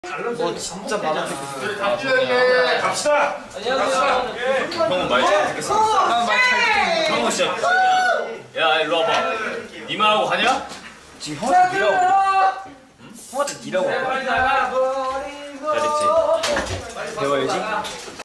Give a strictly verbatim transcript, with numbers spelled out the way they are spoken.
뭐 진짜 많았겠어. 갑시다. 안녕하세요. 형은 말 잘 듣겠어. 아, 말잘 듣겠어. 형은 진짜. 야, 일로 와봐. 니 말하고 가냐? 지금 형한테 니라고. 응? 형한테 니라고. 잘했지. 배워야지.